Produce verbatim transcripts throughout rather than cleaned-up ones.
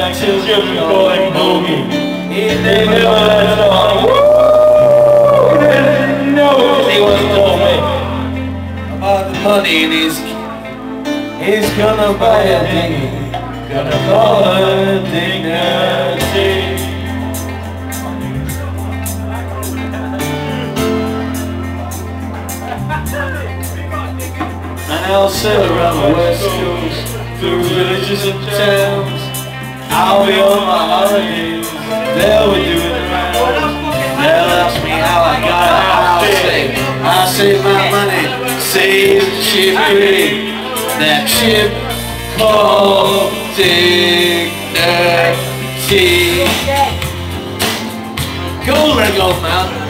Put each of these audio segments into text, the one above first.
like children call him bogey. They never let on. He didn't know he was told me about the money in his. He's gonna buy a dinghy, gonna call her Dignity. And I'll sail around the west coast, through villages and towns. I'll be on my holidays, they'll be doing the rounds. They'll ask me how I got it, I'll say I save my money, save the ship pretty. That ship called Dignity. Go, let go, man.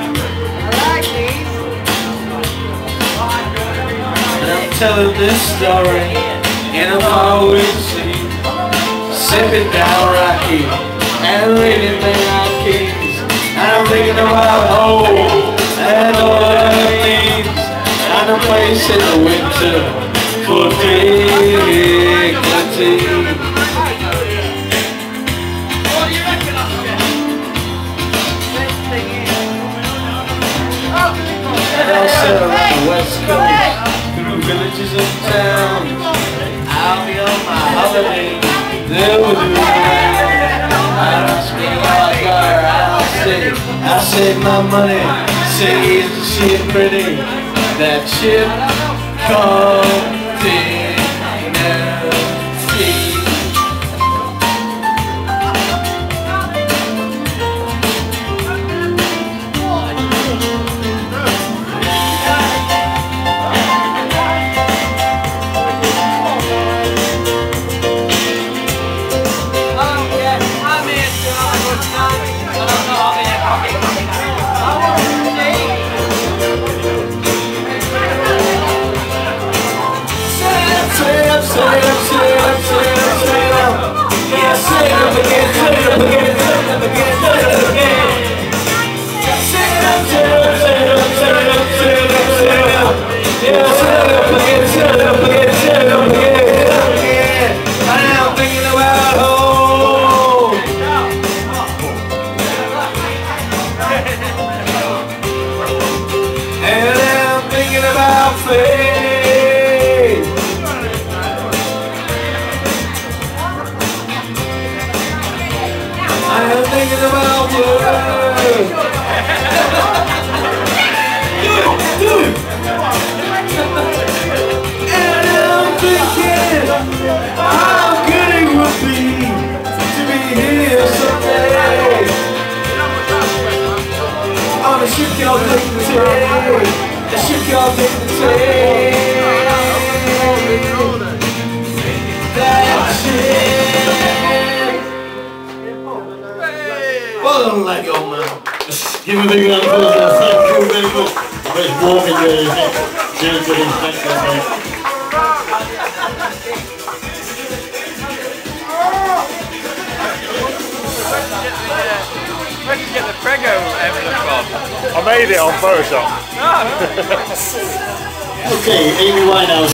I'm telling this story in a faraway sea, sipping down Rocky and reading Midnight Keys. And I'm thinking about home and all that means, and a place in the winter for dignity. And I'll sail around the west coast, through villages and towns. I'll be on my holiday, they will do it. Ask me how I got her, I'll say I save my money, say is the ship pretty. That ship called Dignity. I'm thinking about work. Dude, dude. And I'm thinking how good it would be to be here someday on a ship called Dignity, a ship called Dignity. That ship. Well done, let go, man. Give him a big round of applause. Thank you very much. Let's walk in there. Cheers to him. Thanks so much. Where did you get the Prego emblem from? I made it on Photoshop. Oh. Okay, Amy Winehouse.